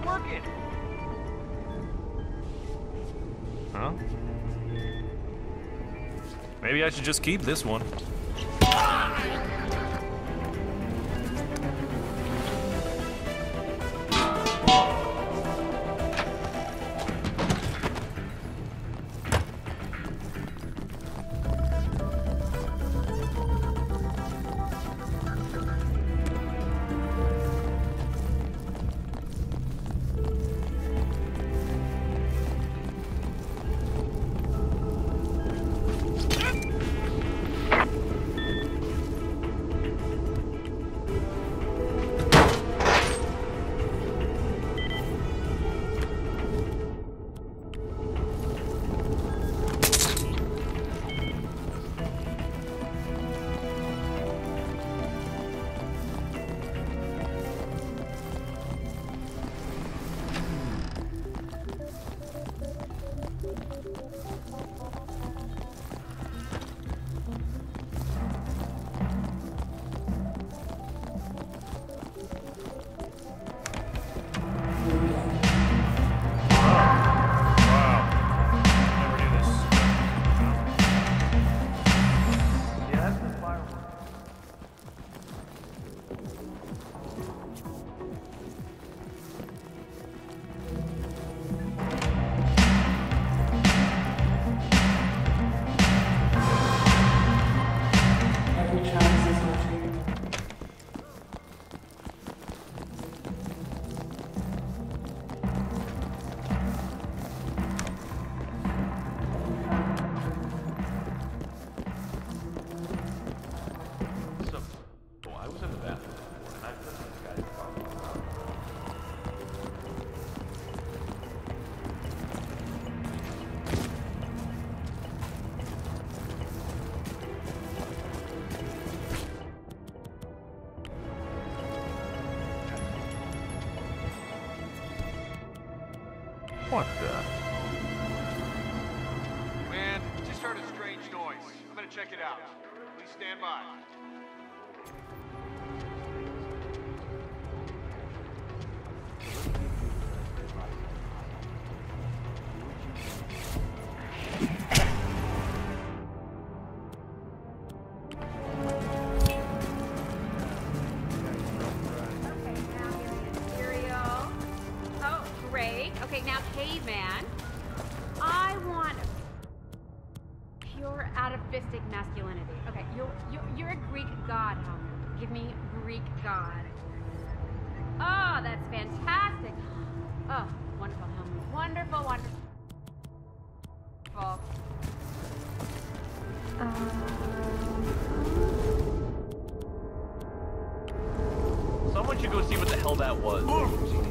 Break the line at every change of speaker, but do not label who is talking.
working.
Huh? Maybe I should just keep this one.
What the?
Man, just heard a strange noise. I'm gonna check it out. Please stand by.
Okay, now, caveman, I want pure atavistic masculinity. Okay, you're a Greek god, Helmut. Give me Greek god. Oh, that's fantastic. Oh, wonderful, Helmut. Wonderful, wonderful.
Someone should go see what the hell that was.